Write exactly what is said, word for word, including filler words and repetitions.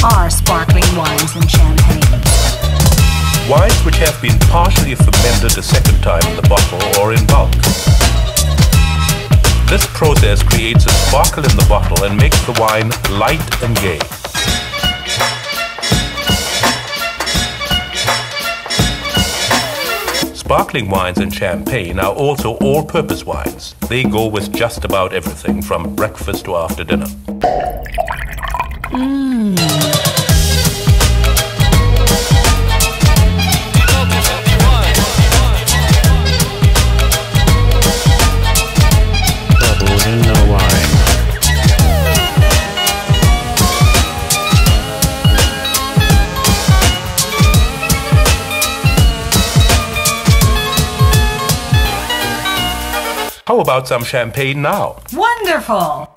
are sparkling wines and champagnes? Wines which have been partially fermented a second time in the bottle or in bulk. This process creates a sparkle in the bottle and makes the wine light and gay. Sparkling wines and champagne are also all-purpose wines. They go with just about everything from breakfast to after dinner. Mmm. Bubbles in the wine. How about some champagne now? Wonderful!